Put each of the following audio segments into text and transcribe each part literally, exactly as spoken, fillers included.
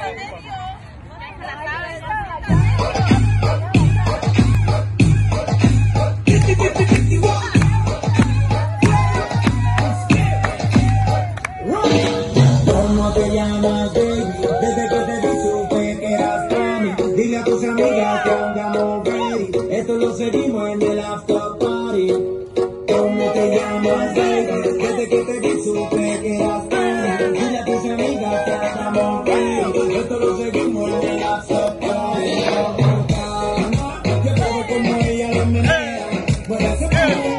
¿Cómo te llamas, baby? Desde que te vi supe que eras para mí. Dile a tus amigas que andamos ready. Esto lo seguimos en el after party. ¿Cómo te llamas, baby? Desde que te vi supe que eras para mí. Dile a tus amigas que andamos ready. Esto lo seguimos en el after party. Yo creo como ella lo menea. Puede ser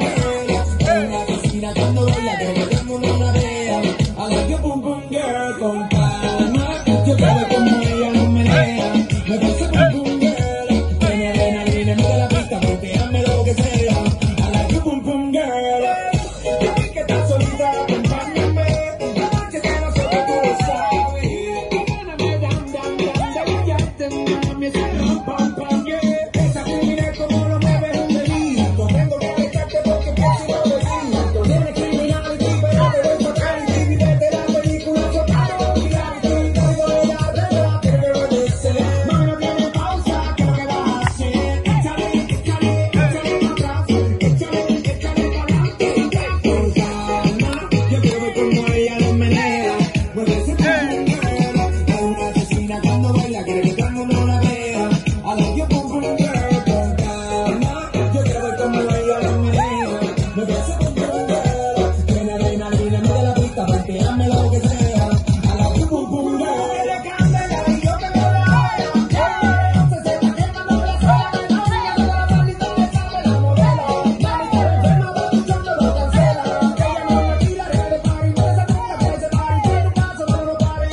en la piscina cuando baila, que todo el mundo la vea. I like your boom boom girl con calma. Yo creo como ella lo menea. Me pasa boom boom girl. Tiene adrenalina en la pista, volteame lo que sea. I like your boom boom girl. Yo vi que estás solita, acompáñame. La noche que nosotros tú lo sabes. Dame, dam, dam, dam, dam, ya te mami, ese rum, pam, pam, yeah. Esa criminal como lo mueve es un delito. Tengo que arrestarte porque pienso y no delito. Tienes criminality, pero te voy a sacar y dividete la película. Sotaro, reality, código de la regla, que me obedece. Mami, no tiene pausa, ¿qué es lo que vas a hacer? Échale, échale, échale para atrás. Échale, échale para adelante. Con calma, yo quiero ver como ella lo menea. Mueve ese boom boom girl. Es una asesina cuando baila, quiere que todo el mundo la vea. I like your boom boom girl. Con calma, yo quiero ver como ella lo menea. Mueve ese boom boom girl. Tiene adrenalina, mete la pista, volteame lo que sea. I like your boom boom girl. Le candela y yo tengo la hora. Yeah, se seca que cuando me la suela. No sigas toda la palita, me sabe la modelo. Mami, que enferma, va escuchando, lo cancela. Ella no me tira, deja de party, no se atreva, que se pare. Tiene un paso, no lo pare.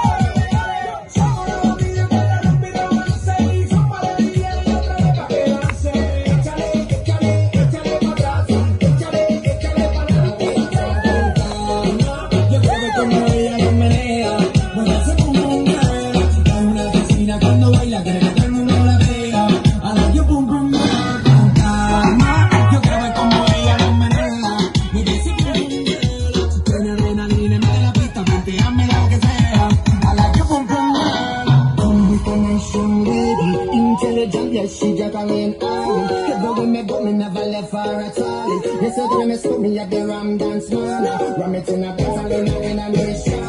Somos los vídeos que la rápido avance. Y son para el día y otra vez pa' quedarse. Échale, échale, échale para atrás. Échale, échale para adelante. Con calma, yo quiero ver como ella lo menea. Mueve ese boom boom girl. Es una asesina cuando baila, quiere que todo el mundo la vea. I like your boom boom girl. Con calma, yo quiero ver como ella lo menea. Mueve ese boom boom girl. Tiene adrenalina, mete la pista, volteame lo que sea. I like your boom boom girl. Combination baby, intelligent, yes she juggling all. Ever when me go, me never left her at all. Yesterday me spoke me at the Ram Dance Man. Ram it in a dance, and then I in a nation.